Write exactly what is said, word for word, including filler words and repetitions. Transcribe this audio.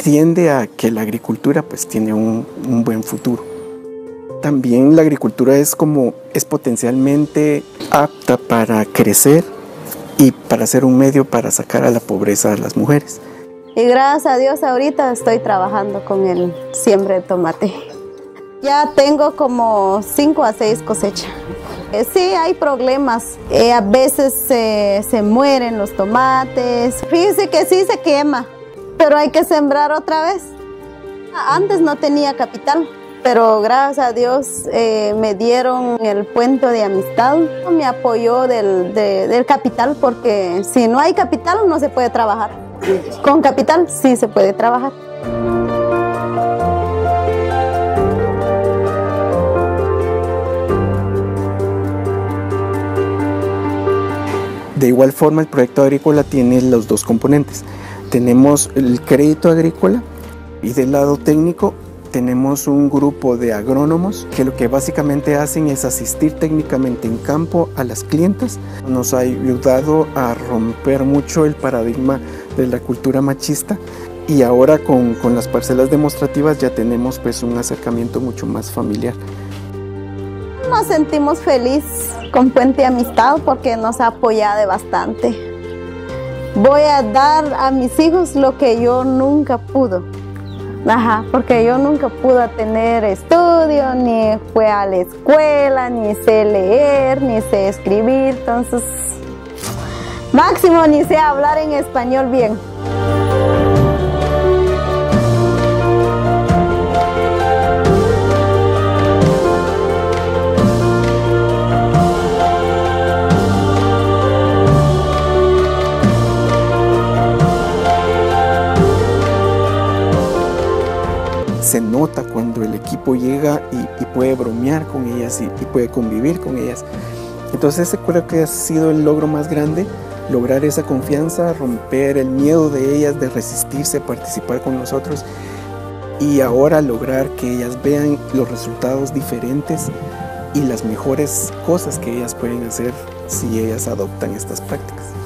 tiende a que la agricultura pues tiene un, un buen futuro. También la agricultura es como, es potencialmente apta para crecer y para ser un medio para sacar a la pobreza a las mujeres. Y gracias a Dios ahorita estoy trabajando con el siembra de tomate. Ya tengo como cinco a seis cosechas. Eh, sí, hay problemas. Eh, a veces eh, se mueren los tomates. Fíjese que sí se quema, pero hay que sembrar otra vez. Antes no tenía capital, pero gracias a Dios eh, me dieron el puente de amistad. Me apoyó del, de, del capital, porque si no hay capital no se puede trabajar. Con capital sí se puede trabajar. De igual forma, el proyecto agrícola tiene los dos componentes. Tenemos el crédito agrícola y del lado técnico tenemos un grupo de agrónomos que lo que básicamente hacen es asistir técnicamente en campo a las clientas. Nos ha ayudado a romper mucho el paradigma de la cultura machista, y ahora con, con las parcelas demostrativas ya tenemos pues un acercamiento mucho más familiar. Nos sentimos felices con Puente de Amistad porque nos ha apoyado bastante. Voy a dar a mis hijos lo que yo nunca pude. Ajá, porque yo nunca pude tener estudio, ni fui a la escuela, ni sé leer, ni sé escribir, entonces máximo ni sé hablar en español bien. Se nota cuando el equipo llega y, y puede bromear con ellas y, y puede convivir con ellas. Entonces ese creo que ha sido el logro más grande, lograr esa confianza, romper el miedo de ellas de resistirse, participar con nosotros, y ahora lograr que ellas vean los resultados diferentes y las mejores cosas que ellas pueden hacer si ellas adoptan estas prácticas.